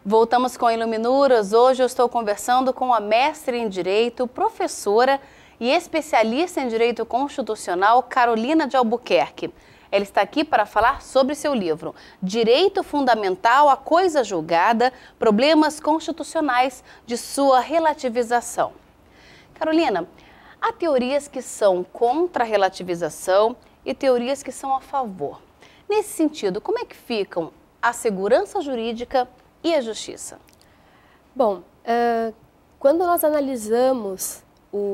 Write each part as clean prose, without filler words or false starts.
Voltamos com Iluminuras. Hoje eu estou conversando com a mestre em Direito, professora e especialista em Direito Constitucional, Carolina de Albuquerque. Ela está aqui para falar sobre seu livro, Direito Fundamental à Coisa Julgada, Problemas Constitucionais de sua relativização. Carolina, há teorias que são contra a relativização e teorias que são a favor. Nesse sentido, como é que ficam a segurança jurídica e a justiça? Bom, quando nós analisamos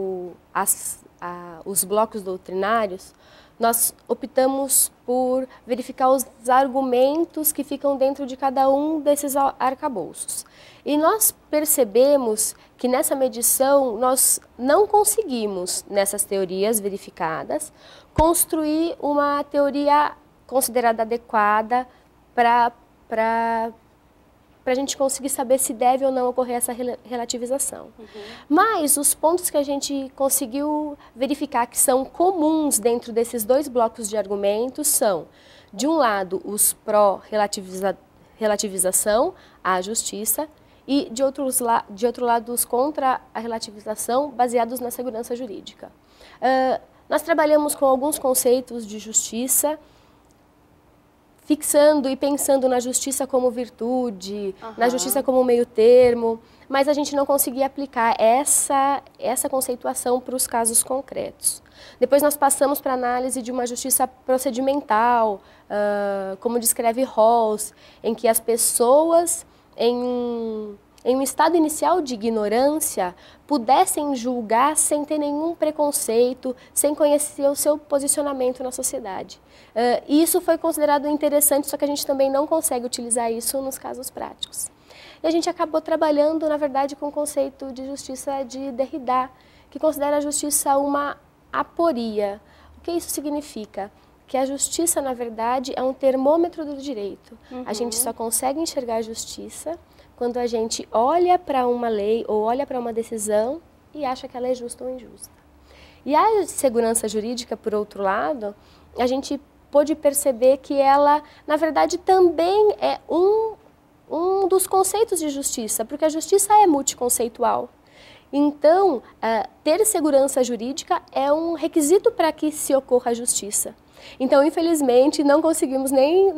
os blocos doutrinários, nós optamos por verificar os argumentos que ficam dentro de cada um desses arcabouços. E nós percebemos que nessa medição nós não conseguimos, nessas teorias verificadas, construir uma teoria considerada adequada para a gente conseguir saber se deve ou não ocorrer essa relativização. Mas os pontos que a gente conseguiu verificar que são comuns dentro desses dois blocos de argumentos são, de um lado, os pró-relativização à justiça e, de outro lado, os contra a relativização baseados na segurança jurídica. Nós trabalhamos com alguns conceitos de justiça, fixando e pensando na justiça como virtude, na justiça como meio termo, mas a gente não conseguia aplicar essa conceituação para os casos concretos. Depois nós passamos para a análise de uma justiça procedimental, como descreve Rawls, em que as pessoas, em um estado inicial de ignorância, pudessem julgar sem ter nenhum preconceito, sem conhecer o seu posicionamento na sociedade. E isso foi considerado interessante, só que a gente também não consegue utilizar isso nos casos práticos. E a gente acabou trabalhando, na verdade, com o conceito de justiça de Derrida, que considera a justiça uma aporia. O que isso significa? Que a justiça, na verdade, é um termômetro do direito. A gente só consegue enxergar a justiça quando a gente olha para uma lei ou olha para uma decisão e acha que ela é justa ou injusta. E a segurança jurídica, por outro lado, a gente pôde perceber que ela, na verdade, também é um dos conceitos de justiça, porque a justiça é multiconceitual. Então, ter segurança jurídica é um requisito para que se ocorra a justiça. Então, infelizmente, não conseguimos nem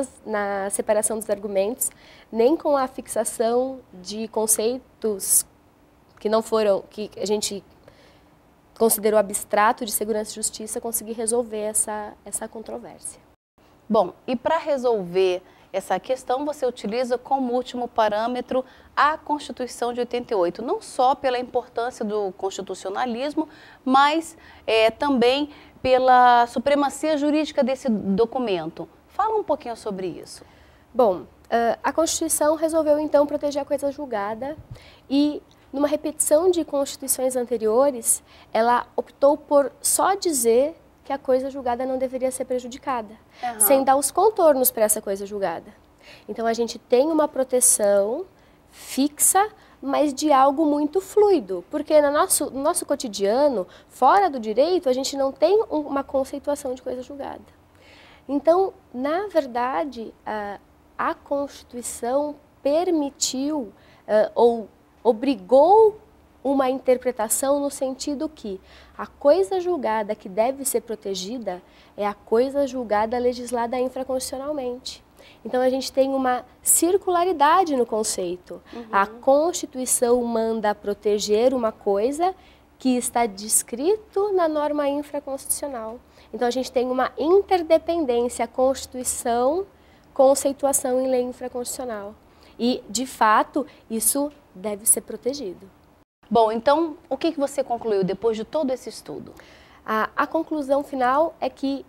na separação dos argumentos, nem com a fixação de conceitos que a gente considerou abstrato de segurança e justiça, conseguir resolver essa controvérsia. Bom, e para resolver essa questão, você utiliza como último parâmetro a Constituição de 88, não só pela importância do constitucionalismo, mas também pela supremacia jurídica desse documento. Fala um pouquinho sobre isso. Bom, a Constituição resolveu então proteger a coisa julgada e, numa repetição de constituições anteriores, ela optou por só dizer que a coisa julgada não deveria ser prejudicada, sem dar os contornos para essa coisa julgada. Então a gente tem uma proteção fixa, mas de algo muito fluido, porque no nosso cotidiano, fora do direito, a gente não tem uma conceituação de coisa julgada. Então, na verdade, a Constituição permitiu ou obrigou uma interpretação no sentido que a coisa julgada que deve ser protegida é a coisa julgada legislada infraconstitucionalmente. Então, a gente tem uma circularidade no conceito. A Constituição manda proteger uma coisa que está descrito na norma infraconstitucional. Então, a gente tem uma interdependência, Constituição, conceituação em lei infraconstitucional. E, de fato, isso deve ser protegido. Bom, então, o que você concluiu depois de todo esse estudo? A conclusão final é que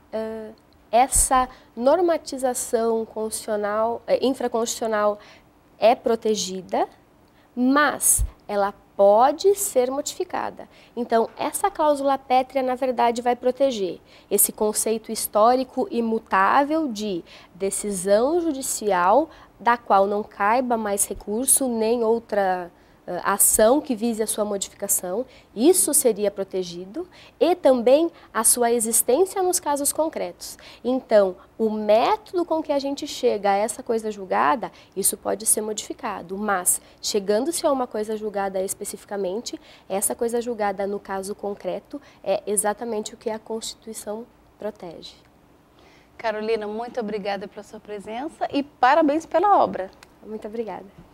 essa normatização constitucional, infraconstitucional é protegida, mas ela pode ser modificada. Então, essa cláusula pétrea, na verdade, vai proteger esse conceito histórico imutável de decisão judicial da qual não caiba mais recurso nem outra ação que vise a sua modificação, isso seria protegido, e também a sua existência nos casos concretos. Então, o método com que a gente chega a essa coisa julgada, isso pode ser modificado, mas chegando-se a uma coisa julgada especificamente, essa coisa julgada no caso concreto é exatamente o que a Constituição protege. Carolina, muito obrigada pela sua presença e parabéns pela obra. Muito obrigada.